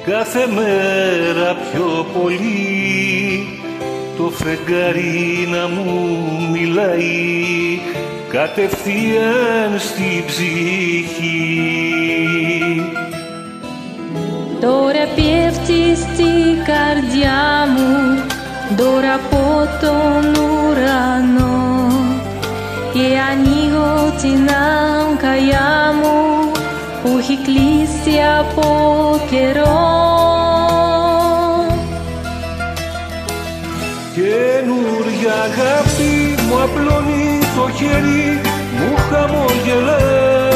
κάθε μέρα πιο πολύ το φεγγάρι να μου μιλάει κατευθείαν στην ψυχή. Τώρα πέφτει στη καρδιά μου δώρα από τον ουρανό και ανοίγω την αγκαλιά μου που έχει κλείσει από καιρό. Καινούρια αγάπη μου απλώνει το χέρι, μου χαμογελά.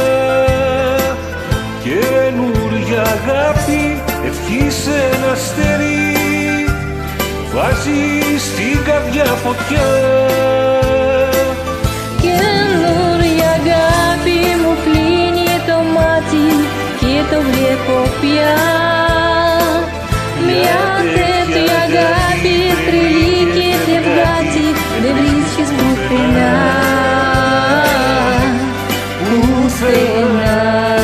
Καινούρια αγάπη, ευχή σε ένα αστέρι, βάζει στην καρδιά φωτιά. Καινούρια αγάπη μου κλείνει το μάτι και το βλέπω πια. Μια τέτοια αγάπη τρελή και τευγάτη δεν βρίσκεις πουθενά, πουθενά.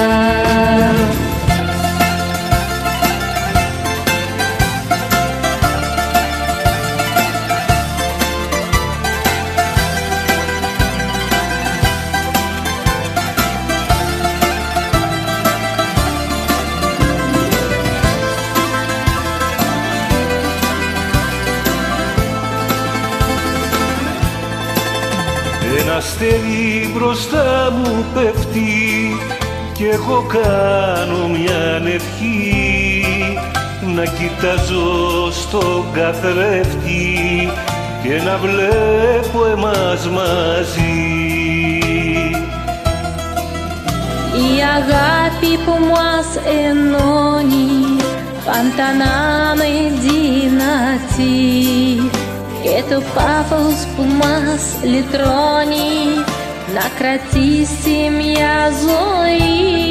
Ένα αστέρι μπροστά μου πέφτει κι εγώ κάνω μια ευχή να κοιτάζω στον καθρέφτη και να βλέπω εμάς μαζί. Η αγάπη που μας ενώνει πάντα να είναι δυνατή και το πάθος που μας λυτρώνει να κρατήσει μια ζωή.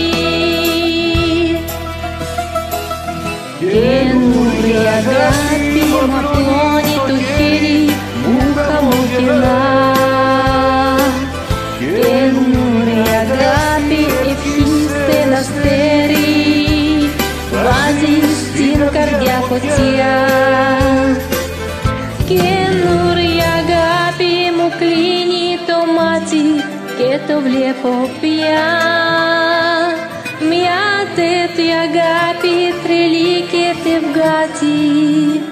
Καινούρια αγάπη μου απλώνει το χέρι, μου χαμογελά. Καινούρια αγάπη, ευχή σε ένα αστέρι, βάζει στην καρδιά φωτιά. Καινούρια αγάπη μου κλείνει το μάτι και το βλέπω πια. Μια τέτοια αγάπη τρελή και τευγάτη